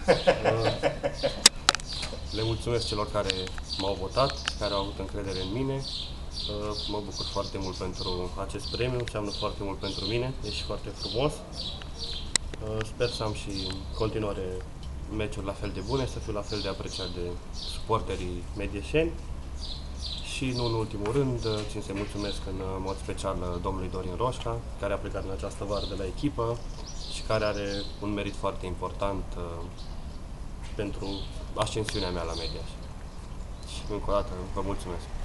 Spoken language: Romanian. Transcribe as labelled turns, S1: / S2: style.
S1: Le mulțumesc celor care m-au votat, care au avut încredere în mine. Mă bucur foarte mult pentru acest premiu, înseamnă foarte mult pentru mine, e și foarte frumos. Sper să am și în continuare meciuri la fel de bune, să fiu la fel de apreciat de suporterii medieșeni. Și nu în ultimul rând, țin să-i mulțumesc în mod special domnului Dorin Roșca, care a plecat în această vară de la echipă și care are un merit foarte important pentru ascensiunea mea la Mediaș. Și încă o dată vă mulțumesc.